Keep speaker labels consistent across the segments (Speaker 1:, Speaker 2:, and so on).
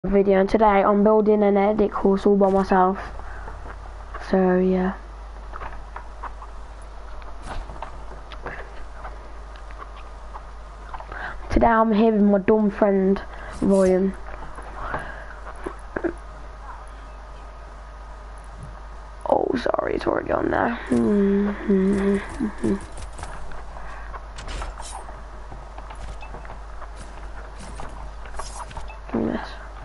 Speaker 1: Video, and today I'm building an edit course all by myself. So yeah. Today I'm here with my dumb friend Ryan. Oh sorry, it's already on there. Give me this.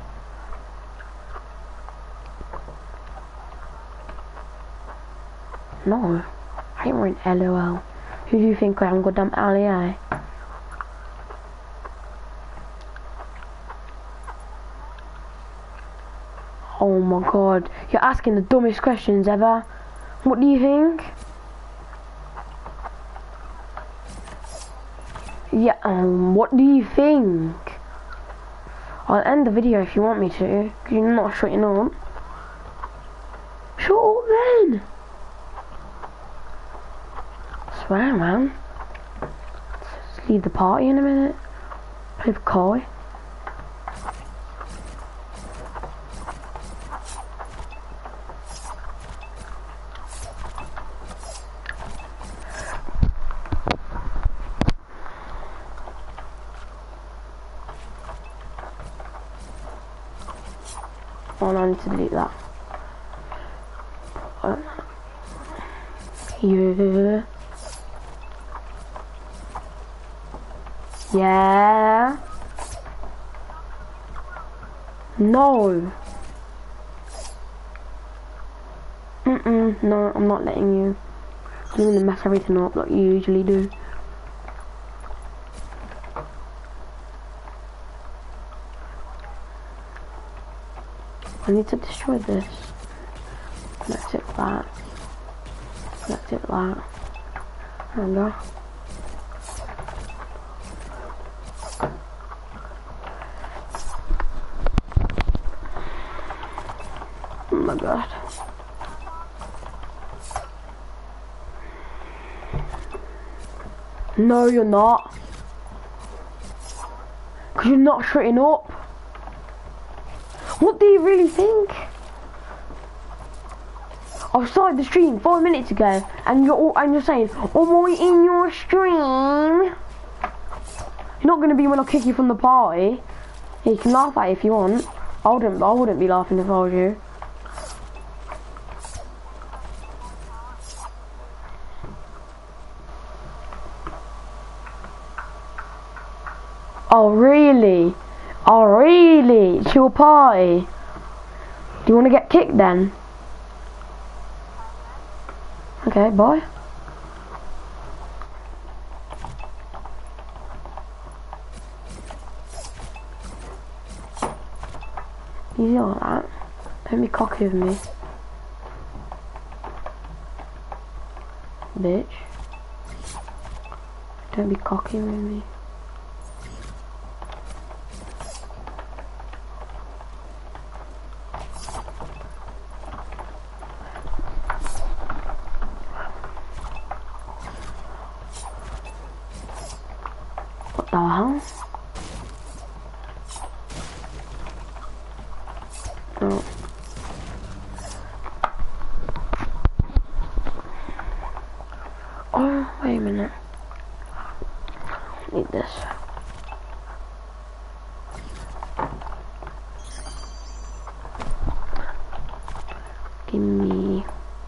Speaker 1: No, I ain't writing LOL. Who do you think I am, goddamn Ali? Oh my god, you're asking the dumbest questions ever. What do you think? Yeah, what do you think? I'll end the video if you want me to, because you're not shutting up. Shut up then! I swear, man. Let's leave the party in a minute. Play with Kai. Oh no, I need to delete that. Yeah. Yeah. No. No, I'm not letting you. I'm gonna mess everything up like you usually do. I need to destroy this. Let's it that. Let's it that. There we go. Oh my god. No, you're not. Because you're not shutting up. What do you really think? I started the stream 5 minutes ago, and you're saying, "Oh, am I in your stream?" You're not gonna be when I kick you from the party. Yeah, you can laugh at it if you want. I wouldn't be laughing if I was you. Oh really? Oh really? It's your party. Do you want to get kicked then? Okay, bye. Easy like that. Don't be cocky with me. Bitch. Don't be cocky with me. What the hell? Oh. Oh, wait a minute. Need this. Give me.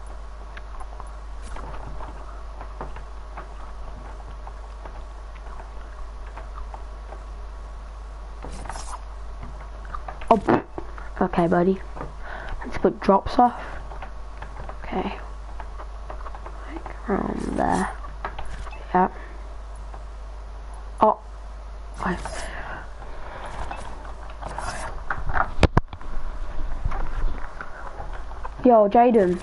Speaker 1: Oh, okay, buddy. Let's put drops off. Okay. Like around there. Yeah. Oh. Right. Yo, Jaden.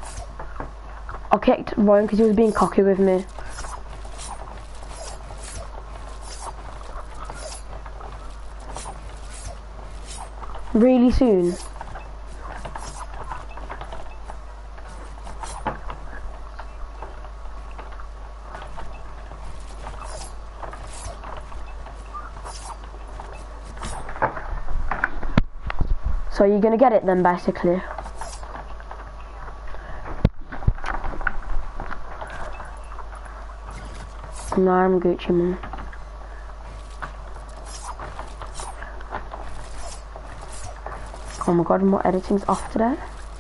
Speaker 1: I kicked Ryan because he was being cocky with me. Really soon. So you're gonna get it then, basically. No, I'm Gucci, man. Oh my god, my editing's off today.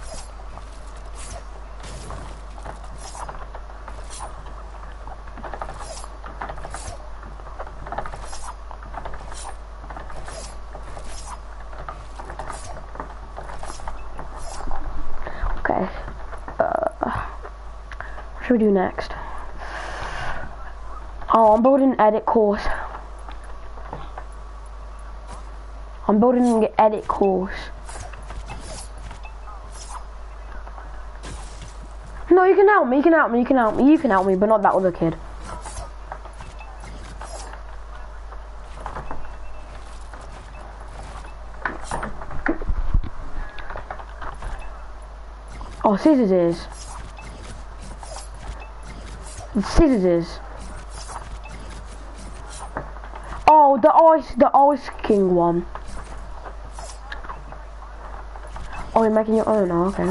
Speaker 1: Okay. What should we do next? Oh, I'm building an edit course. I'm building an edit course. No, you can help me, you can help me, you can help me, you can help me, but not that other kid. Oh, Scissors is. Scissors is. Oh, the Ice King one. Oh, you're making your own, oh, okay.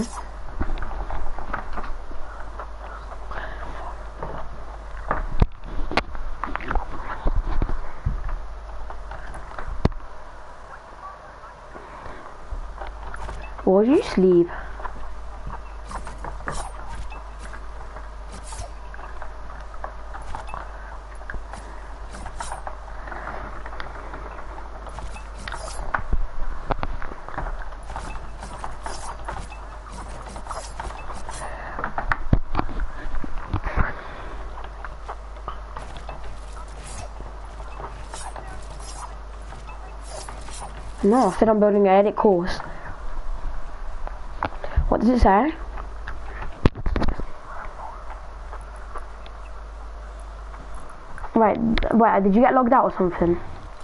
Speaker 1: Or you sleep? No, I said I'm building an edit course. What does it say? Right, wait, did you get logged out or something?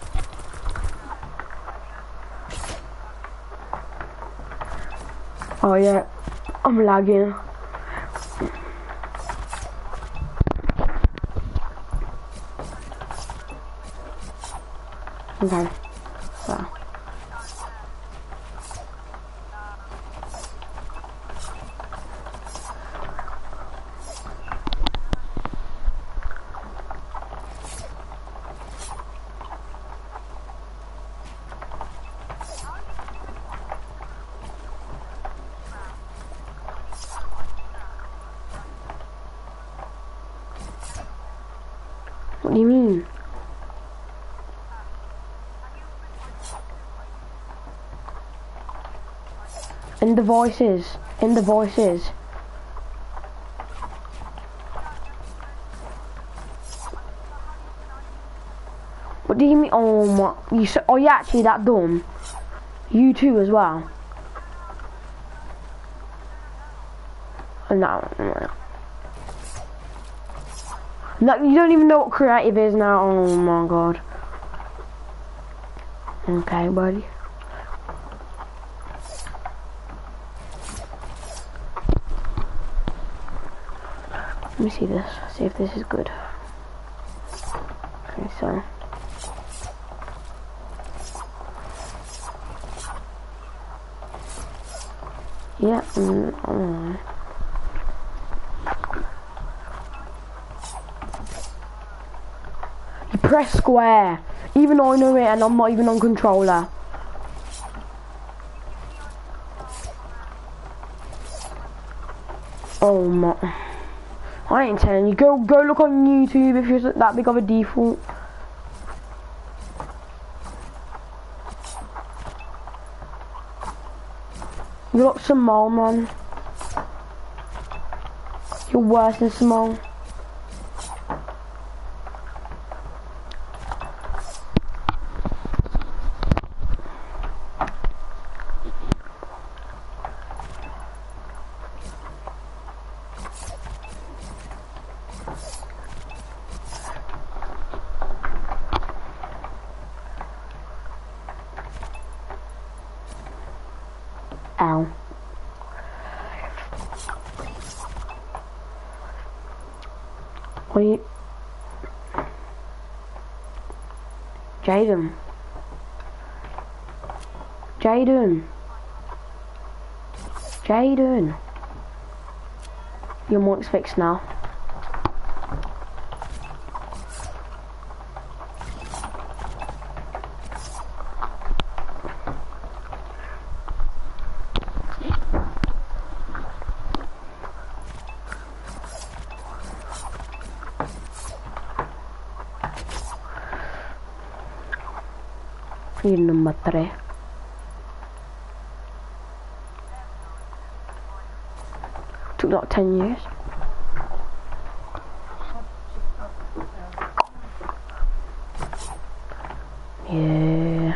Speaker 1: Oh yeah, I'm lagging. Okay, so. What do you mean? In the voices. In the voices. What do you mean? Oh my! Are you actually that dumb? You too as well. No. No, you don't even know what creative is now. Oh my god. Okay, buddy. Let me see this. See if this is good. Okay, so. Yeah. You press square. Even though I know it and I'm not even on controller. Oh my. I ain't telling you. Go look on YouTube if you're that big of a default. You look Simone, man. You're worse than Simone. Ow. Wait. Jaden. Jaden. Jaden. Your mic's fixed now. Need number 3. Took like 10 years. Yeah.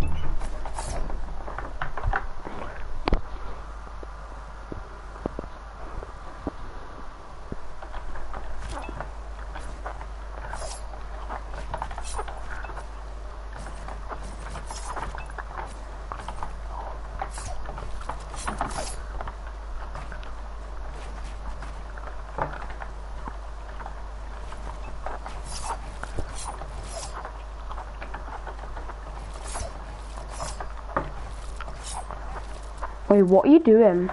Speaker 1: Wait, what are you doing?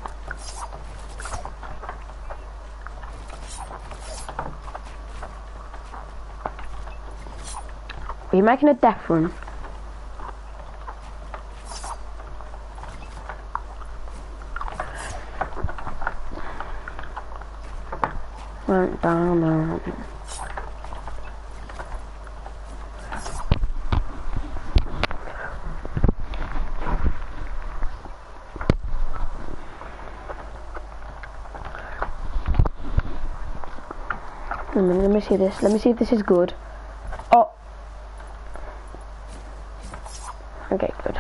Speaker 1: Are you making a death run? Went down there. Let me see this. Let me see if this is good. Oh. Okay, good.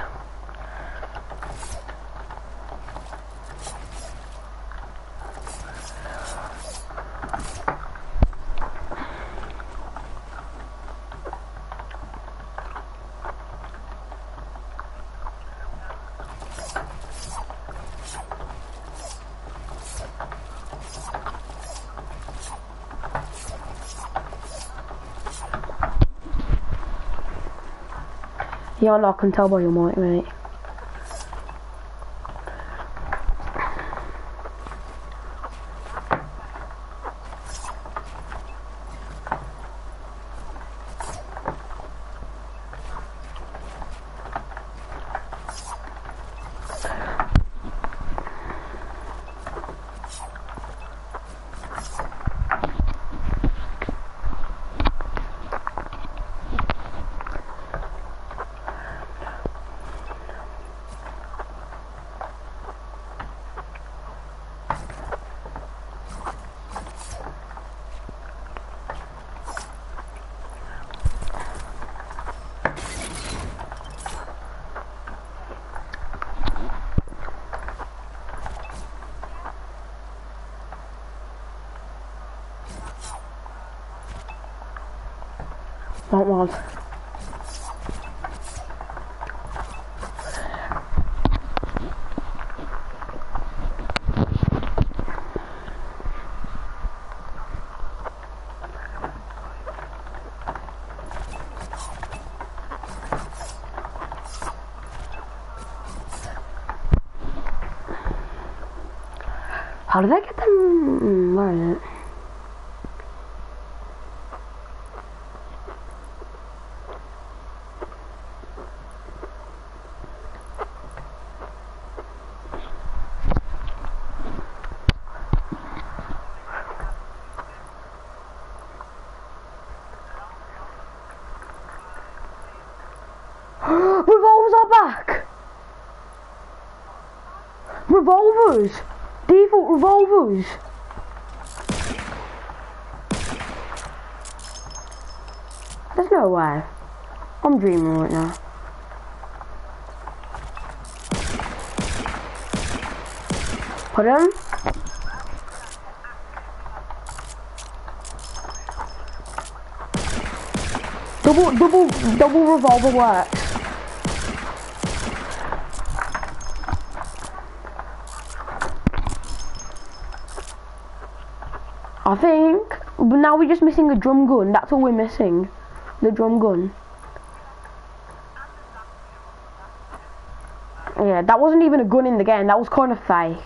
Speaker 1: Yeah, I can tell by your mic, mate. What was? How did I get them? Where is it? Revolvers are back! Revolvers! Default revolvers! There's no way. I'm dreaming right now. Put him. Double revolver works. I think, but now we're just missing a drum gun. That's all we're missing. The drum gun. Yeah, that wasn't even a gun in the game. That was kind of fake.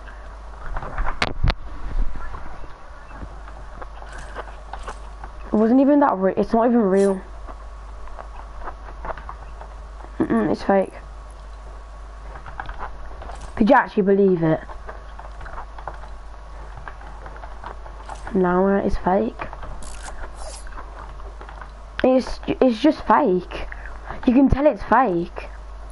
Speaker 1: It wasn't even that real. It's not even real. It's fake. Could you actually believe it? No, it's fake. It's just fake. You can tell it's fake.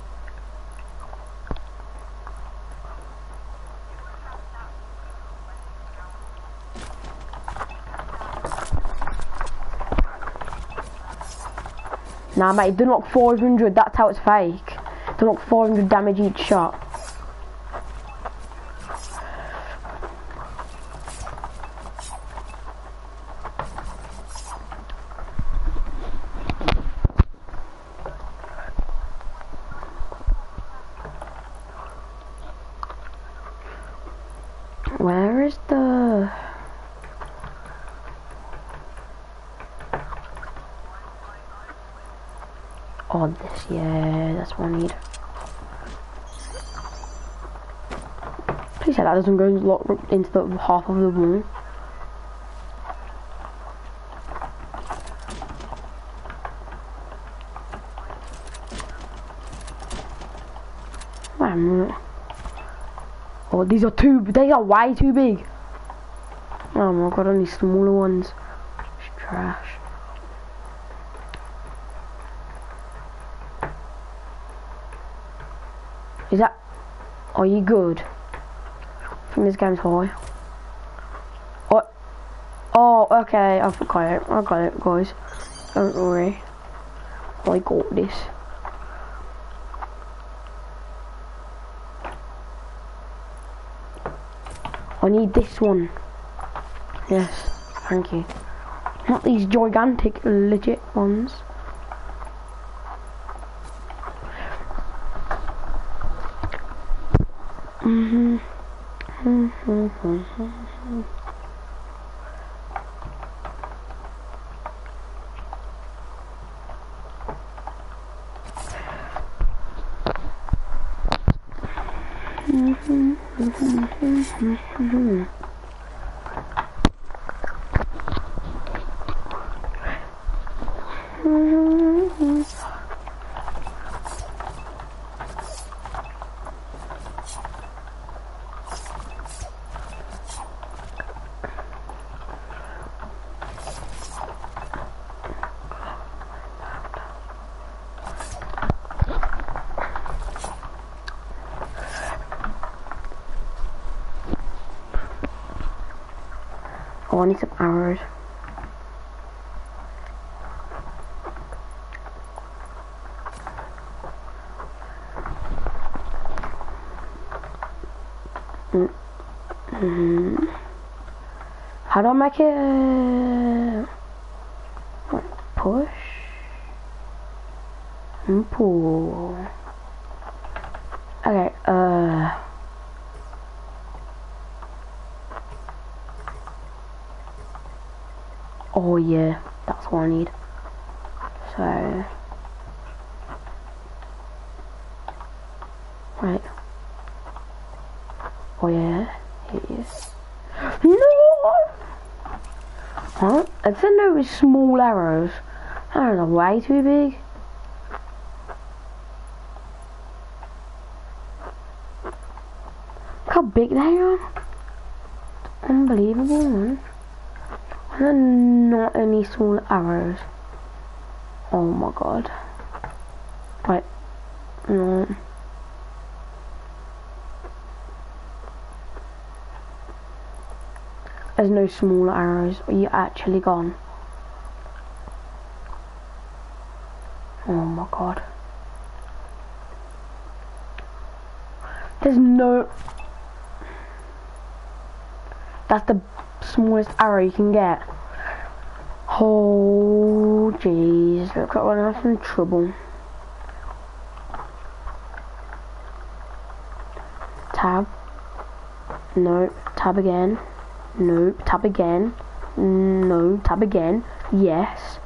Speaker 1: Nah, mate, it doesn't look 400. That's how it's fake. It doesn't look 400 damage each shot. Where is the... Oh, this, yeah, that's what I need. Please say that doesn't go into the half of the wall. Oh, these are way too big. Oh my god, only smaller ones. It's trash. Is that... Are you good? I think this game's high. What? Oh, okay, I got it, guys. Don't worry. I got this. I need this one. Yes, thank you. Not these gigantic, legit ones. Oh, I need some arrows. How do I make it? Push and pull. Okay, oh yeah, that's what I need. So, right. Oh yeah, here it is. No! Huh? I think there was small arrows. I don't know, way too big. Look how big they are. Unbelievable, man. And then not any small arrows. Oh my god. Right. No. There's no small arrows. Are you actually gone? Oh my god. There's no... That's the smallest arrow you can get. Oh jeez, look like we're having trouble. Tab. Nope. Tab again. Nope. Tab again. No. Tab again. Yes.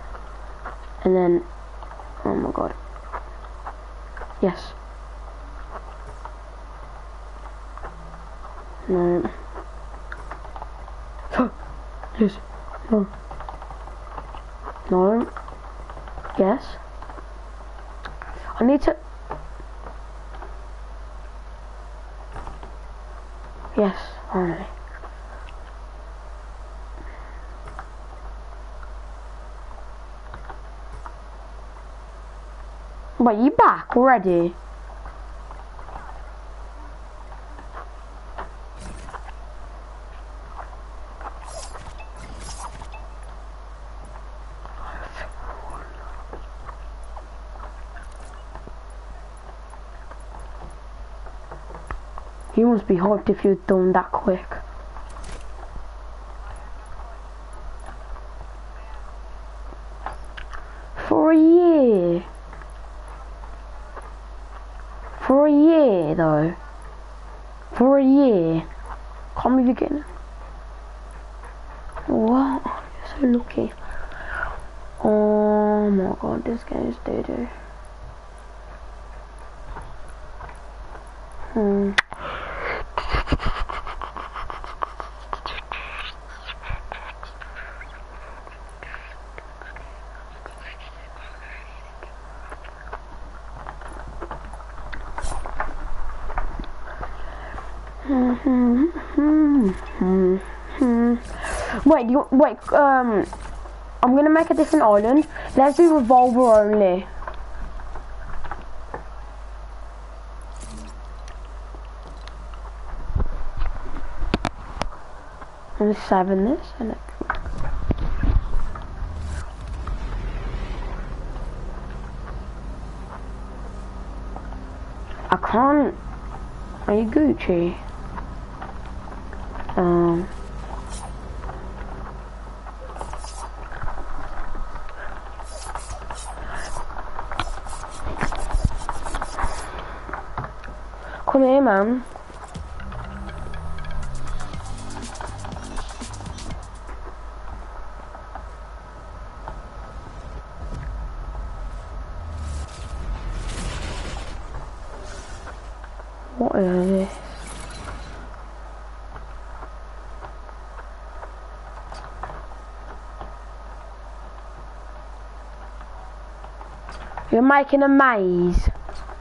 Speaker 1: And then... Oh my god. Yes. No. Yes. No. No. Yes. I need to... Yes. Alright. Wait, you back already? You must be hyped if you've done that quick. For a year. For a year though. For a year. Can't believe you're getting it. What? You're so lucky. Oh my god, this game is doo-doo. I'm gonna make a different island. Let's do revolver only. I'm saving this and it. I can't. Are you Gucci? Come here, man. What is this? You're making a maze.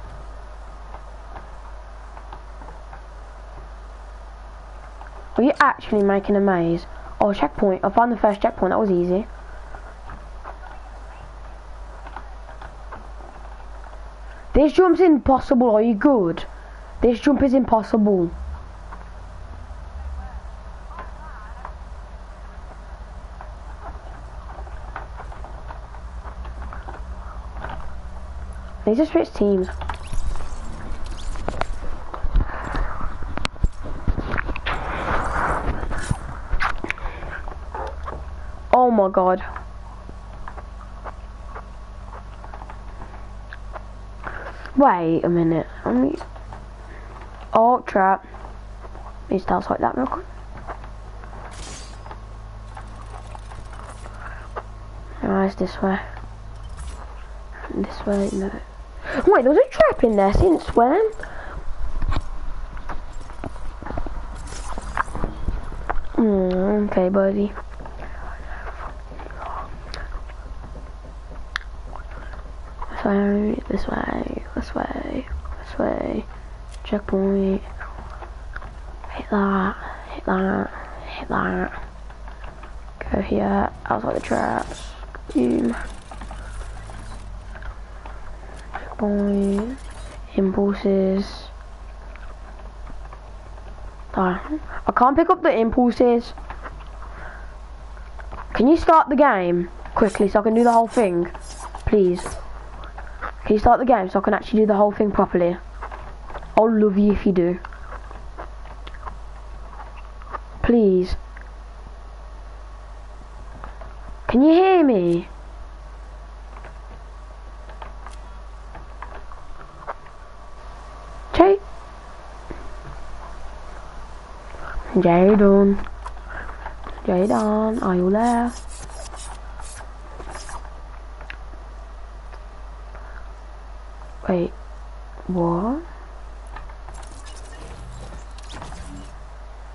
Speaker 1: Are you actually making a maze? Oh, checkpoint. I found the first checkpoint. That was easy. This jump's impossible. Are you good? This jump is impossible. They just switch teams. Oh my god. Wait a minute. Oh, trap. Need to like that real quick. Alright, it's this way. This way, no. Wait, there was a trap in there since when? Okay, buddy. This way, this way, this way. Checkpoint. Hit that, hit that, hit that. Go here, outside the traps. Boom. Checkpoint. Impulses. I can't pick up the impulses. Can you start the game quickly so I can do the whole thing? Please. Can you start the game so I can actually do the whole thing properly? I'll love you if you do. Please. Can you hear me? Okay. Jadon. Jadon, are you there? Wait, what?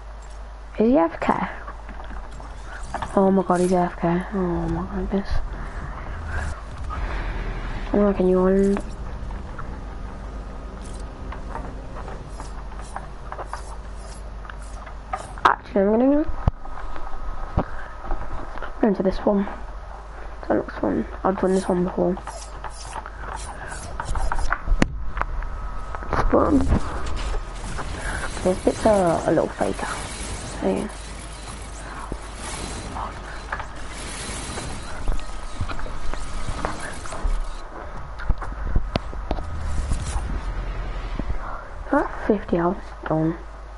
Speaker 1: Is he AFK? Oh my god, he's AFK. Oh my goodness. Oh, can you hold? Actually, I'm gonna go into this one. That looks fun. I've done this one before. But this bit's a little faker. So yeah. About 50 hours done.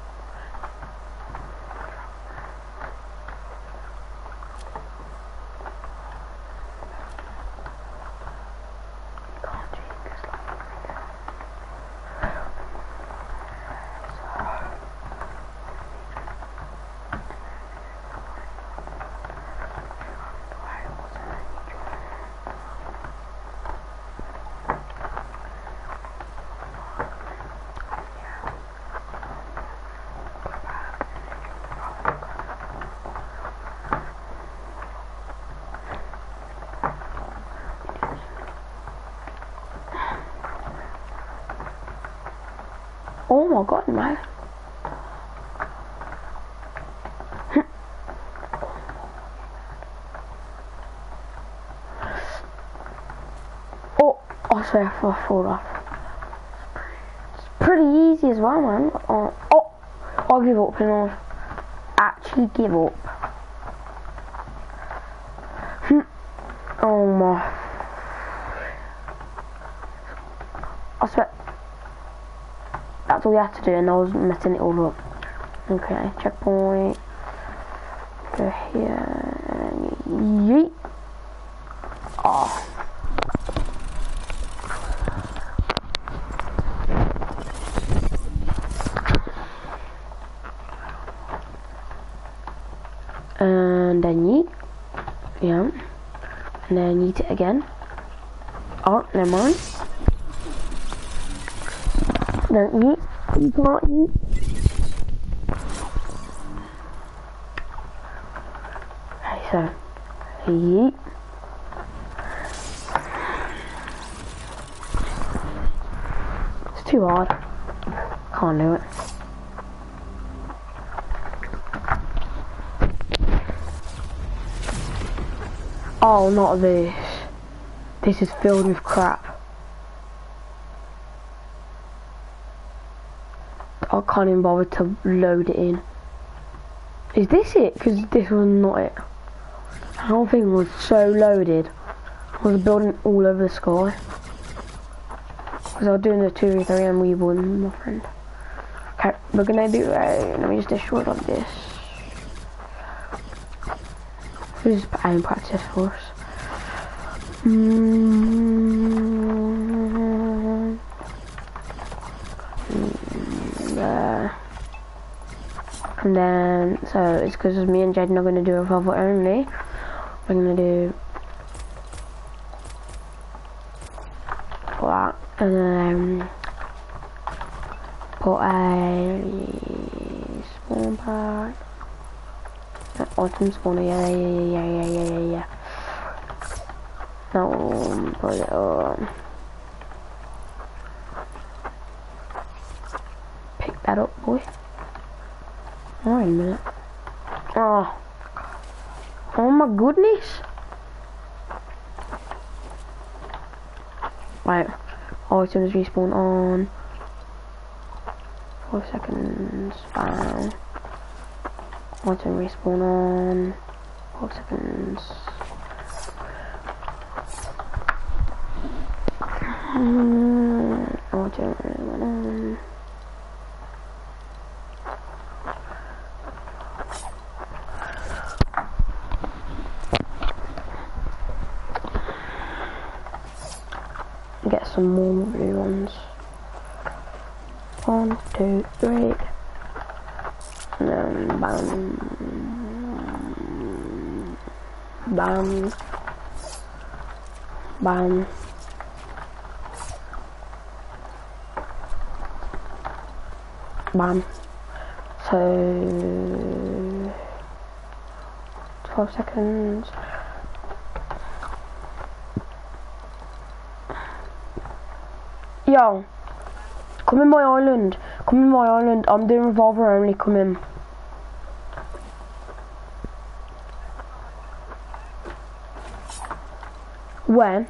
Speaker 1: Oh my god, man. Oh, I swear I fall off. It's pretty easy as well, man. Oh, I'll give up and I'll actually give up. Oh my. I swear. That's all we had to do and I was messing it all up. Okay, checkpoint. Go here and yeet. Oh. And then yeet. Yeah. And then yeet it again. Oh, never mind. Don't eat. You can't eat. Okay, so eat. It's too hard. Can't do it. Oh, not this. This is filled with crap. I can't even bother to load it in. Is this it? Because this was not it. The whole thing was so loaded. I was building all over the sky. Because I was doing the 2v3 and we won, my friend. Okay, we're gonna do a... Let me just destroy it like this. This is aim practice for us. And then, so it's because me and Jaden are going to do a revolver only. We're going to do that, and then put a spawn pack. Autumn spawner, yeah. Now put it on. Pick that up, boy. Oh, wait a minute. Oh my goodness. Right. Items respawn on 4 seconds. Bam. Item respawn on 4 seconds. Item respawn on. Get some more blue ones. 1, 2, 3. And then bam. Bam. Bam. Bam. So 5 seconds. Yo, come in my island. Come in my island. I'm doing revolver only. Come in. When?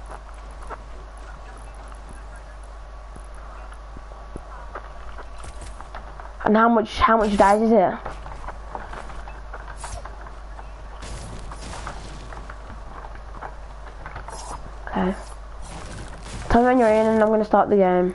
Speaker 1: And how much days is it? Okay. Tell me when you're in and I'm gonna start the game.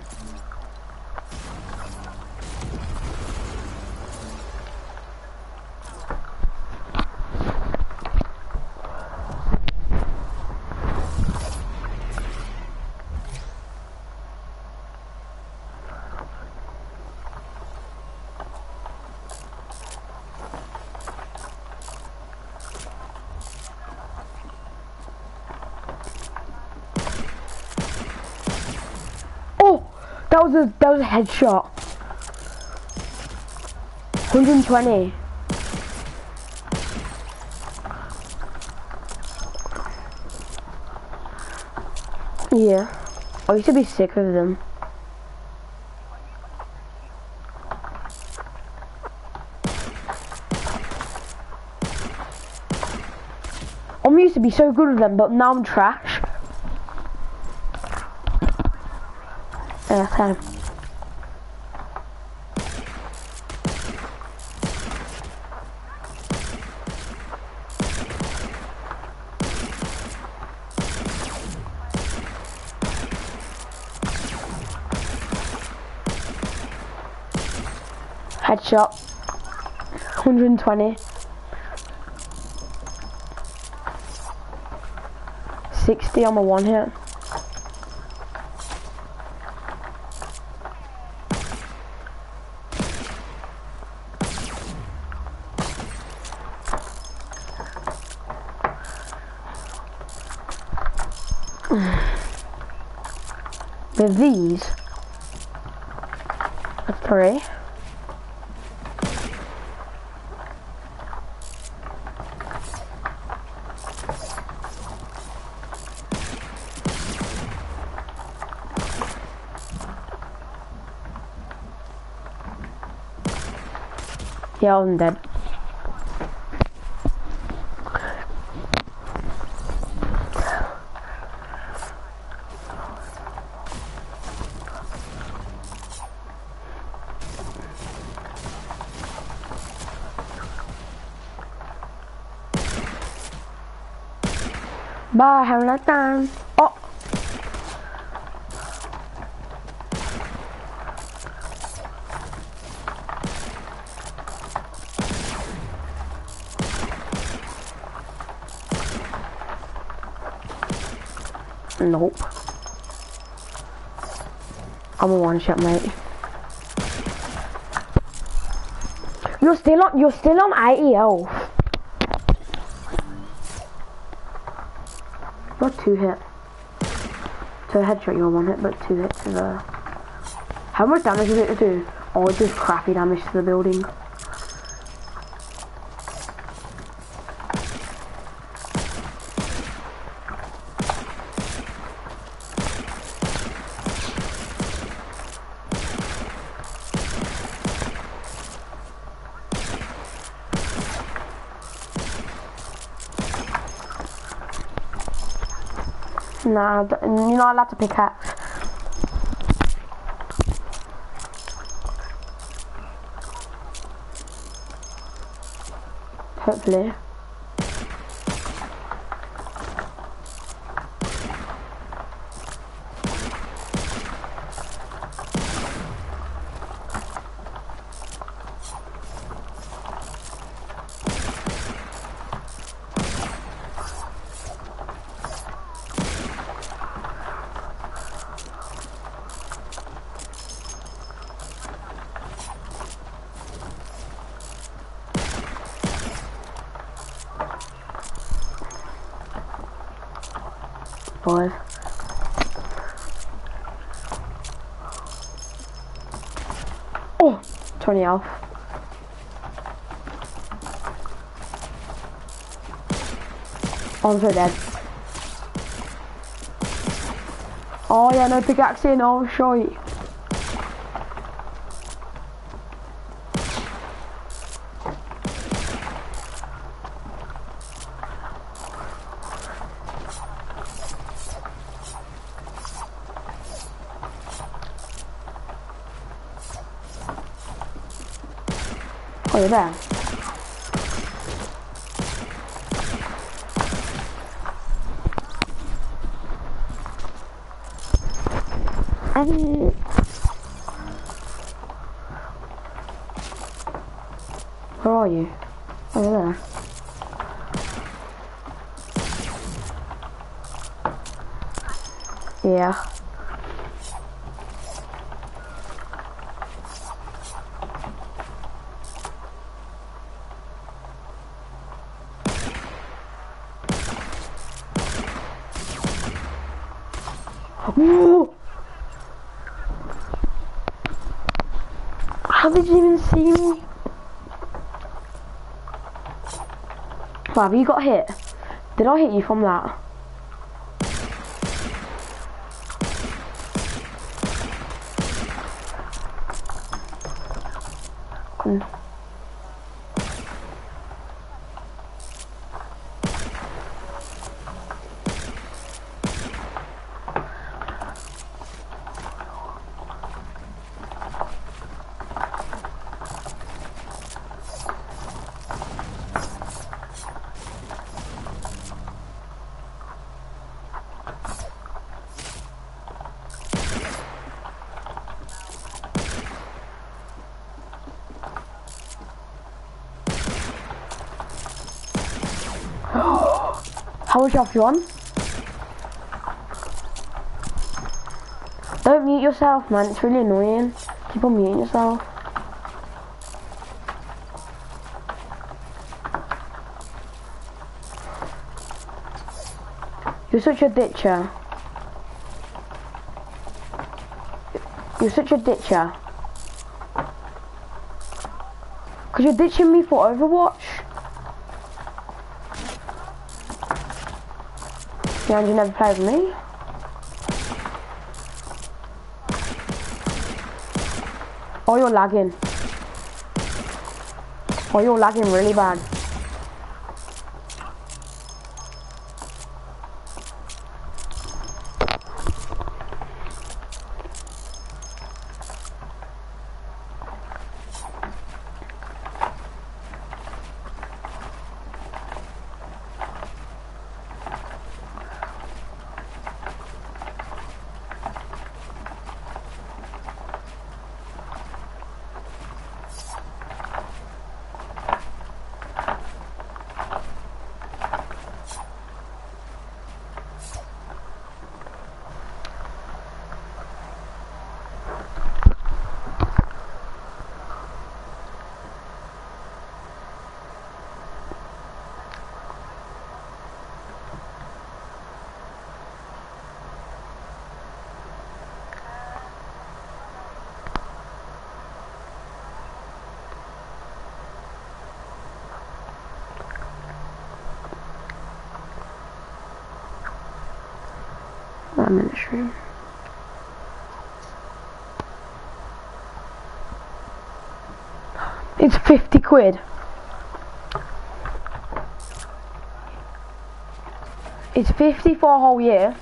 Speaker 1: That was a headshot. 120. Yeah. I used to be sick of them. I used to be so good with them, but now I'm trash. Yeah, okay. Headshot. 120. 60 on my one hit. With these. That's 3. Yeah, I'm dead. Bye, have a nice time. Oh! Nope. I'm a one-shot, mate. You're still on 80 health. Not 2 hit. To a headshot you're 1 hit, but 2 hit to the... How much damage is it to do? Oh, it does crappy damage to the building. Nah, you're not allowed to pickaxe. Hopefully. Five. Oh, 20 health. I'm so dead. Oh yeah, no pickaxe in. Oh shite. Oh, you're there. Where are you? Oh, you're there. Yeah. Whoa! How did you even see me? Have you got hit? Did I hit you from that? How much off you on? Don't mute yourself, man. It's really annoying. Keep on muting yourself. You're such a ditcher. You're such a ditcher. Cause you're ditching me for Overwatch. Yeah, and you never played with me. Oh, you're lagging. Oh, you're lagging really bad. I'm in the stream. It's 50 quid. It's 50 for a whole year.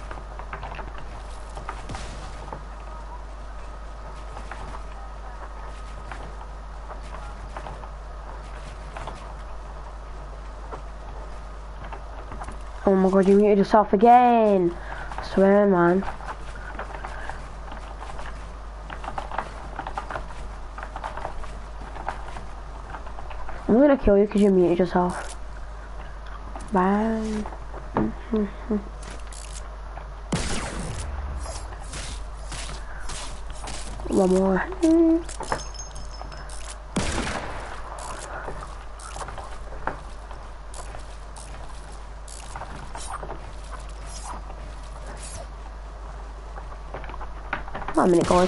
Speaker 1: Oh my god, you muted yourself again. I swear, man. I'm gonna kill you because you muted yourself. Bang. One more. Wait a minute, guys.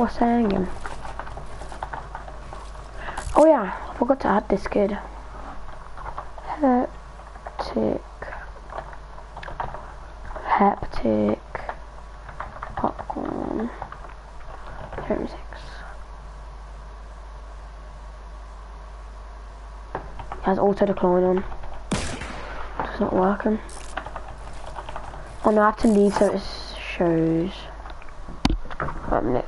Speaker 1: was saying. Oh yeah, I forgot to add this kid. Heptic popcorn 36. Has auto decline on. It's not working. Oh no, I have to leave so it shows. Wait a minute.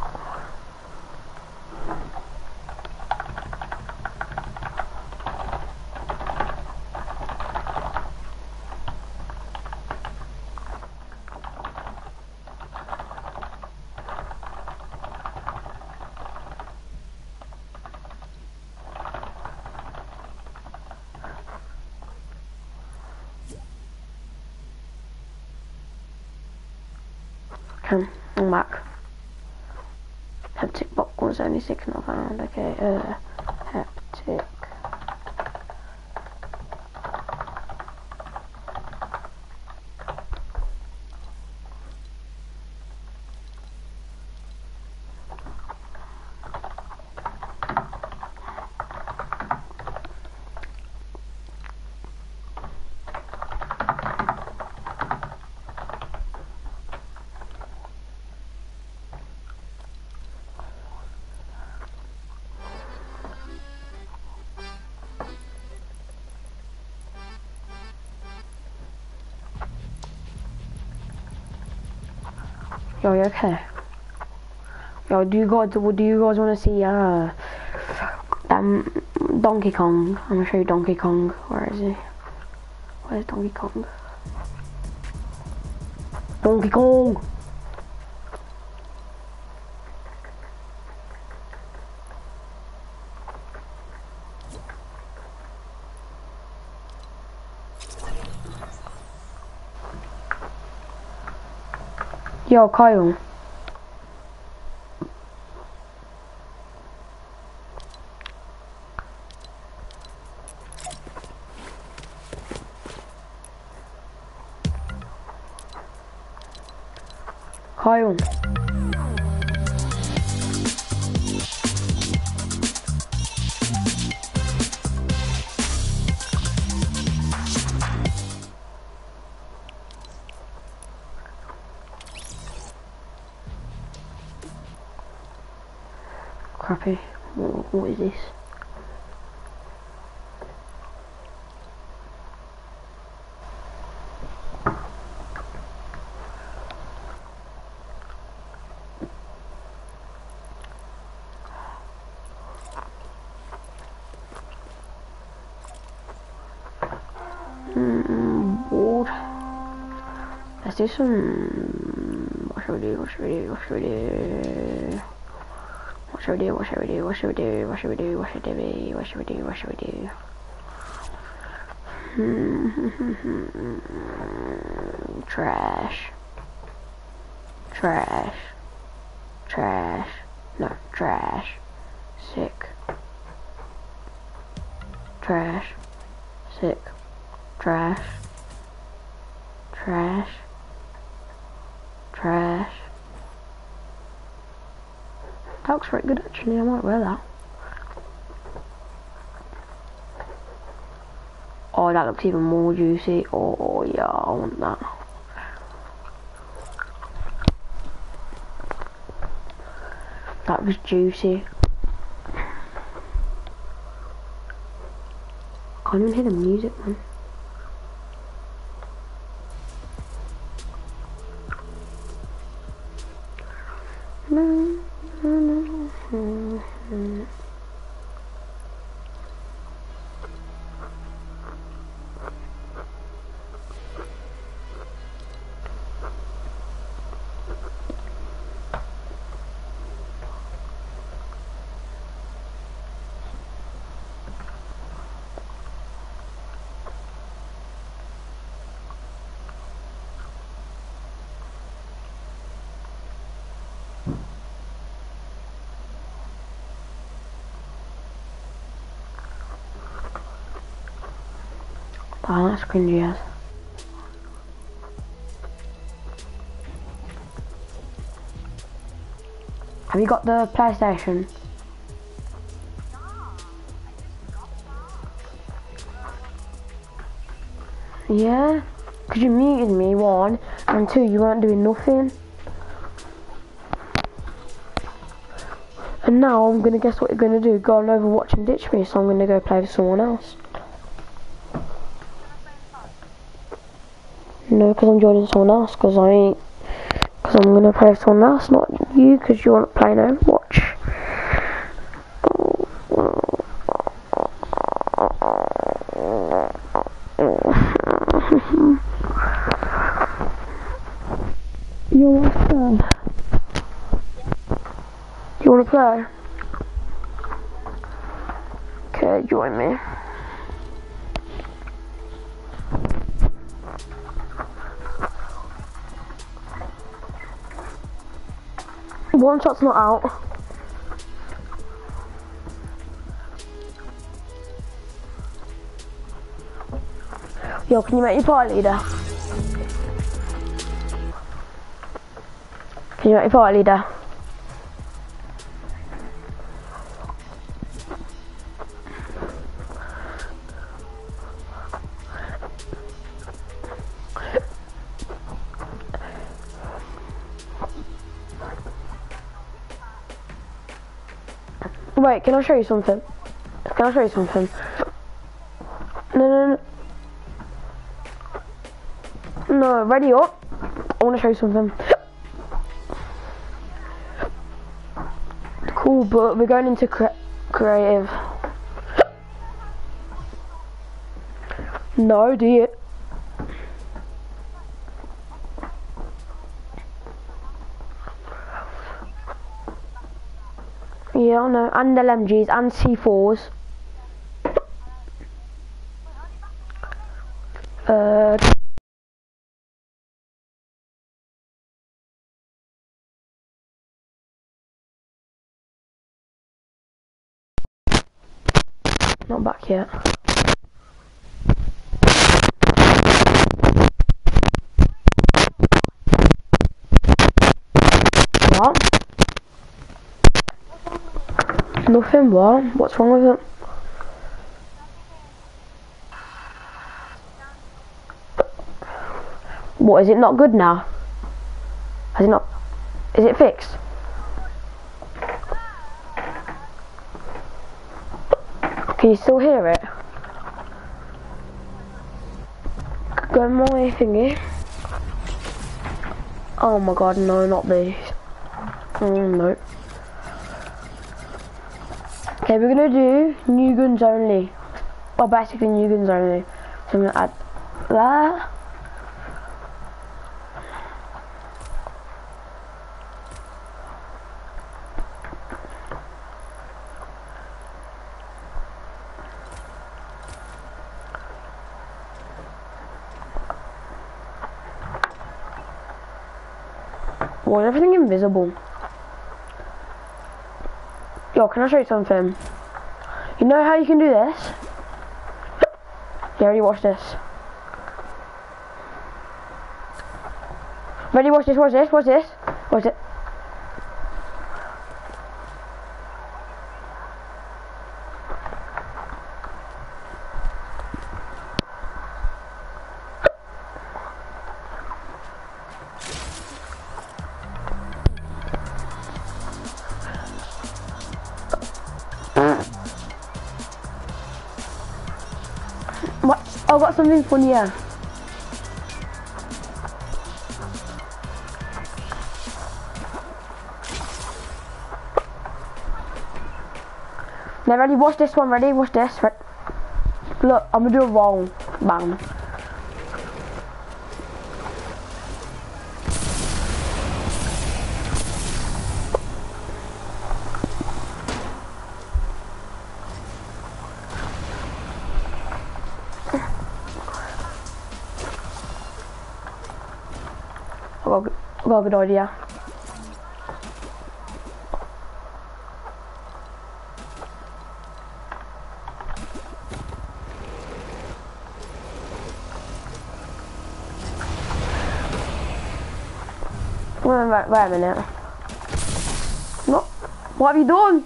Speaker 1: Okay, I'm back. Heptic popcorn's only 6 not found. Okay, heptic. Yo, you okay? Yo, do you guys want to see Donkey Kong? I'm gonna show you Donkey Kong. Where is he? Where's Donkey Kong? Donkey Kong! Yo, Kyle. Kyle. Crappy. What is this? Bored. Let's do some. What should we do? What should we do? What should we do? What should we do? What should we do? What should we do? What should we do? What should we do? What should we do? What should we do? Trash. Trash. Trash. No, trash. Sick. Trash. Sick. Trash. Trash. Trash. That looks pretty good actually, I might wear that. Oh, that looks even more juicy. Oh yeah, I want that. That was juicy. Can't even hear the music, man. Oh, that's cringy ass. Have you got the PlayStation? Yeah, because you muted me, one, and two, you weren't doing nothing. And now I'm gonna guess what you're gonna do, go on Overwatch and ditch me, so I'm gonna go play with someone else. No, because I'm joining someone else, because I'm gonna play with someone else, not you, because you're not playing Overwatch. You're what then? You wanna play? Okay, join me. One shot's not out. Yo, can you make your party leader? Can you make your party leader? Wait, can I show you something? Can I show you something? No. No, ready up. I want to show you something. Cool, but we're going into creative. No, do you? Yeah, I know. And LMGs and C4s. Not back yet. What? Nothing, what? What's wrong with it? What, is it not good now? Has it not? Is it fixed? Can you still hear it? Go my thingy. Oh my god, no, not these. No. Okay, we're gonna do new guns only. Well, basically new guns only. So I'm gonna add that. Why is everything invisible? Yo, can I show you something? You know how you can do this? Yeah, ready, watch this. Ready, watch this, watch this, watch this. Watch it. What? I've got something funny here. Now ready, watch this one, ready, watch this. Look, I'm gonna do a roll. Bang. I got a good idea. Wait a minute. Not What have you done?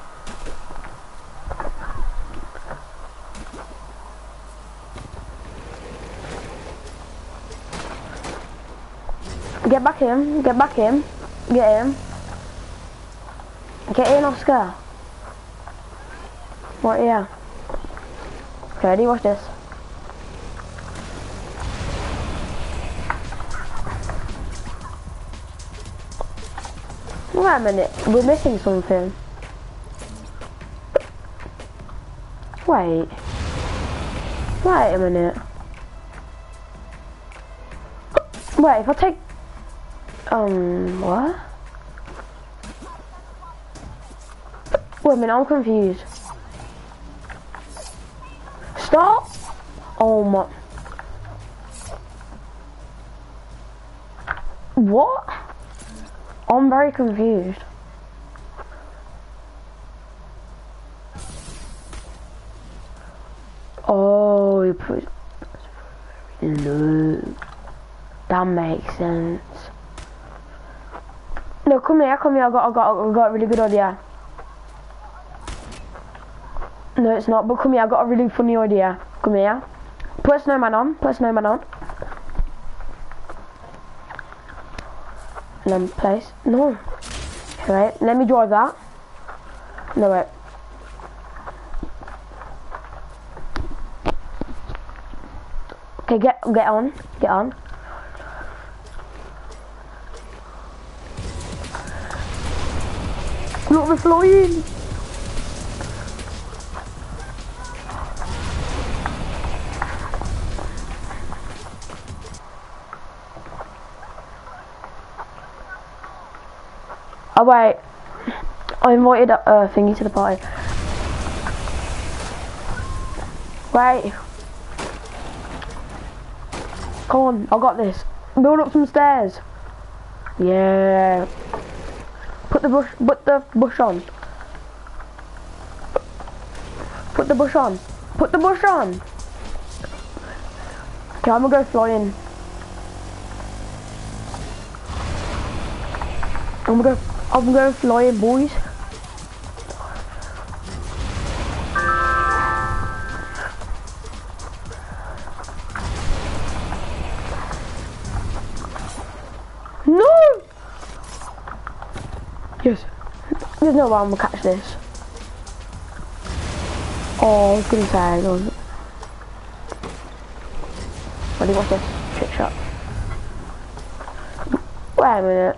Speaker 1: Get back in, get back in, get in. Get in, Oscar. Right here. Okay, ready? Watch this. Wait a minute, we're missing something. Wait. Wait a minute. Wait, if I take... what? Wait a minute, I'm confused. Stop! Oh my... What? I'm very confused. Oh, you put... No. That makes sense. No, come here, I got a really good idea. No, it's not, but come here, I got a really funny idea. Come here. Put a snowman on, And then place. No. Wait, let me drive that. No, wait. Okay, get on. Look, we're flying. Oh wait, I invited Thingy to the party. Wait. Come on, I got this. Build up some stairs. Yeah. Put the bush on. Put the bush on. Okay, I'm gonna go flying. I'm gonna flying, boys. No! Yes. There's no way I'm gonna catch this. Oh, I was gonna say, I don't. Ready, watch this. Trick shot. Wait a minute.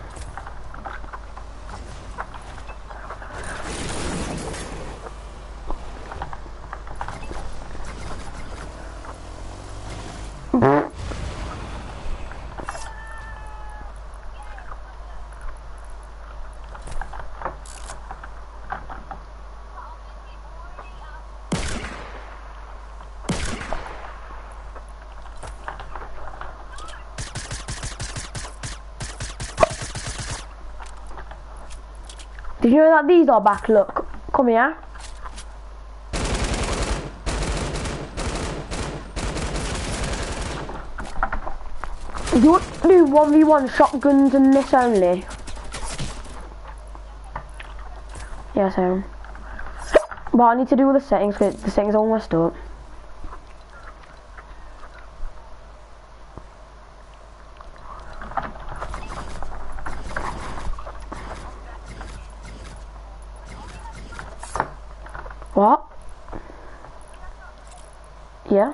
Speaker 1: Did you know that these are back? Look, come here. You want to do 1v1 shotguns and this only? Yes, I am. But I need to do all the settings because the settings are all messed up. What? Yeah?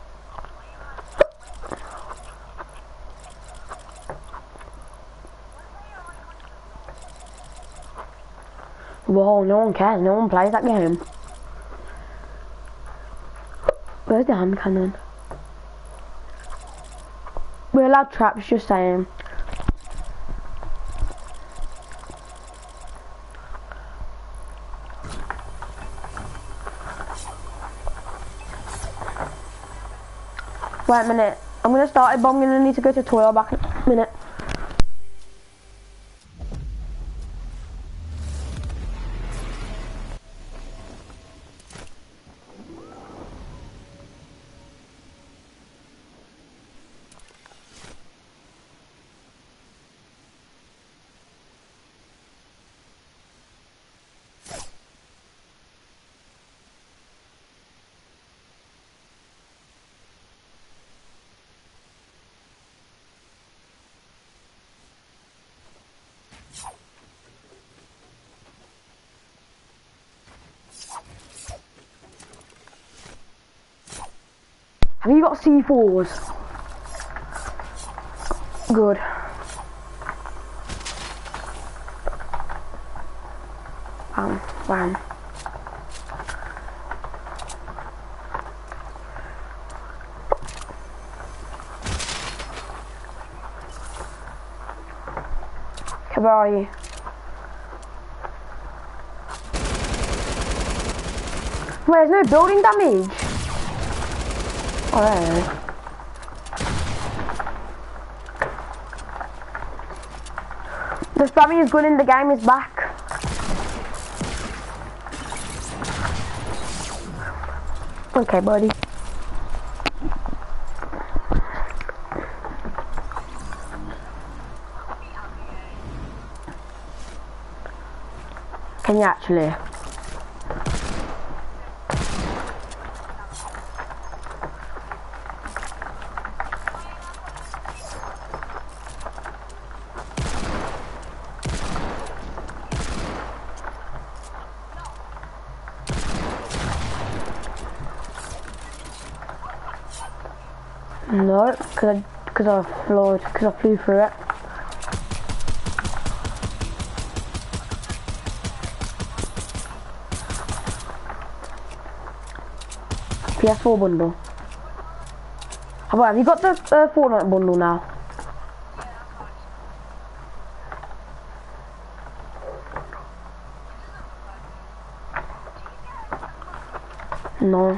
Speaker 1: Whoa, no one cares, no one plays that game. Where's the hand cannon? We're allowed traps, just saying. Wait a minute, I'm gonna start it, but I'm gonna need to go to the toilet back in a minute. Have you got C4s? Good. Bam, bam. Okay, where are you? Wait, there's no building damage. Oh, there it is. The spamming is good and the game is back. Okay, buddy. Can you actually? No, because I flew through it. PS4 bundle. Have you got the Fortnite bundle now? No.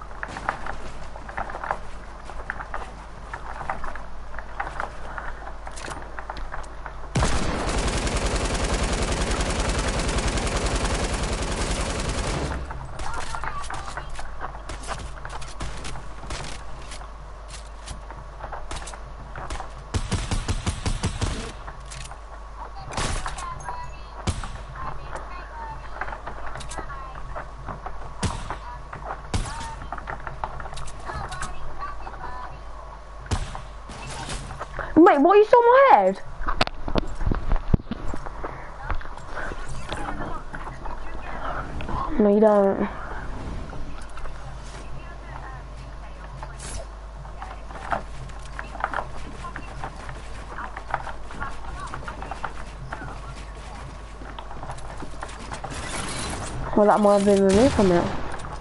Speaker 1: Wait, what, you saw my head? No, you don't. Well, that might have been removed from it.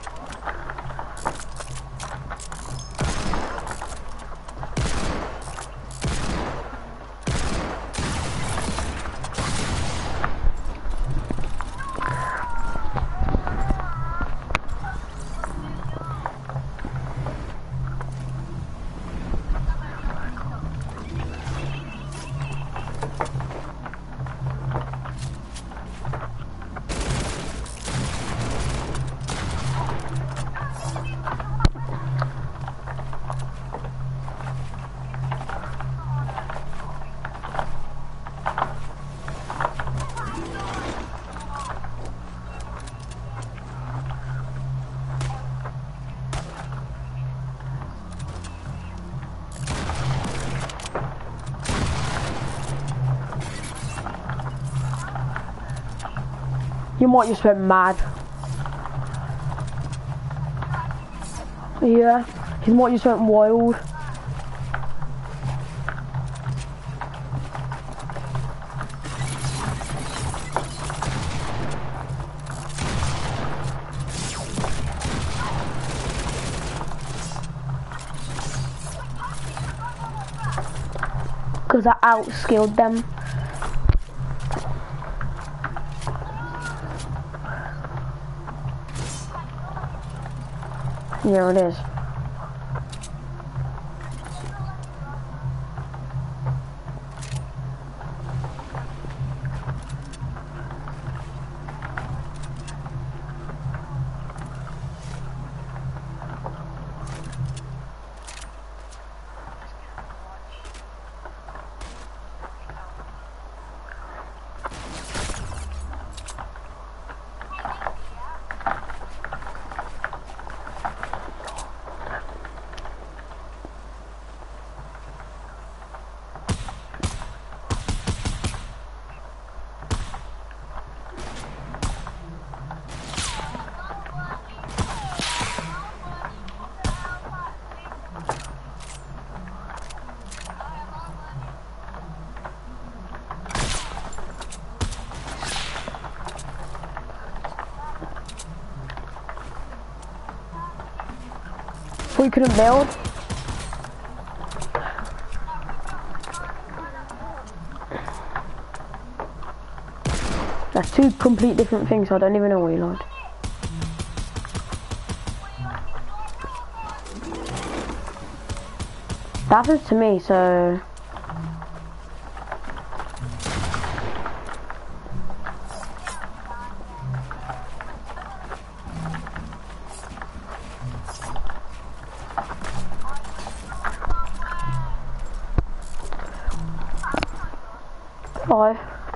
Speaker 1: You might just went mad. Yeah, he might just went wild. Because I outskilled them. There it is. thought you couldn't build. That's two complete different things, so I don't even know what you like. That happens to me, so... Bye.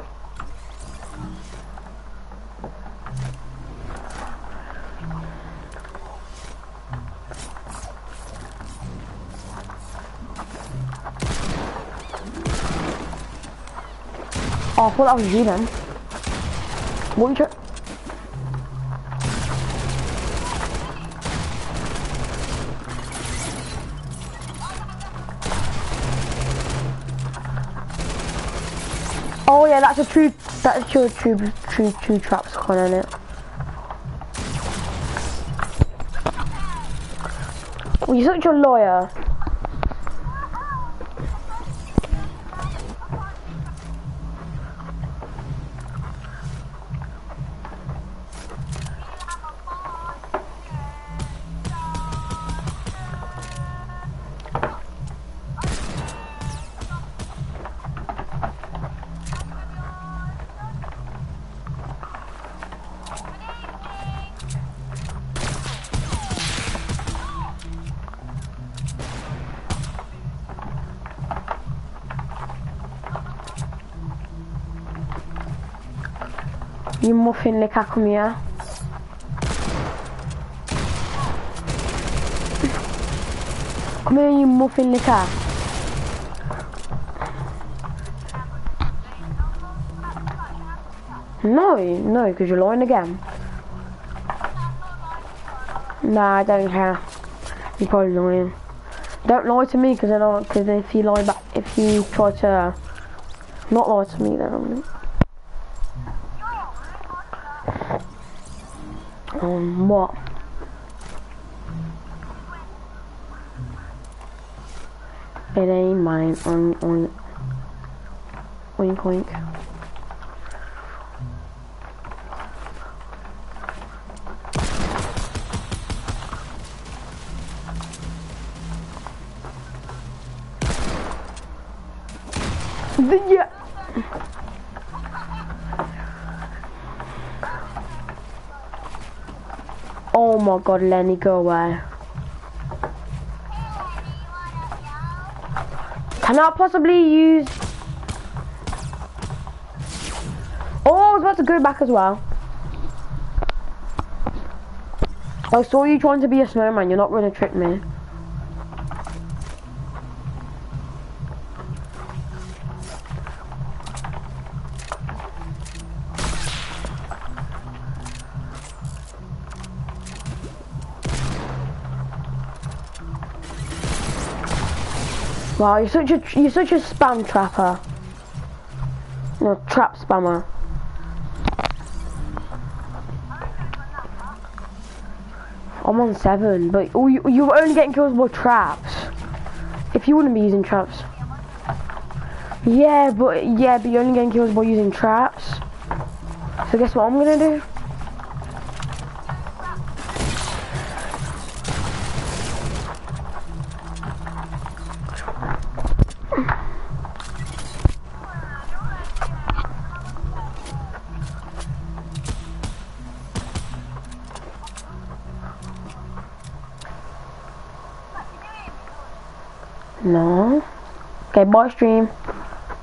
Speaker 1: Oh, I thought that was you then. What you Oh yeah, that's a true traps con, isn't it? Well, you're such a lawyer. You muffin licker, come here. Come here, you muffin licker. No, because you're lying again. Nah, I don't care. You're probably lying. Don't lie to me, because if you lie back, if you try to not lie to me, then what? It ain't mine. Oink oink. Yeah. Oh my god, Lenny, go away. Can I possibly use... Oh, I was about to go back as well. I saw you trying to be a snowman, you're not going to trick me. Wow, you're such a spam trapper. No, trap spammer. I'm on 7, but you're only getting kills by traps. If you wouldn't be using traps. Yeah, but you're only getting kills by using traps. So guess what I'm gonna do? No. Okay, bye stream.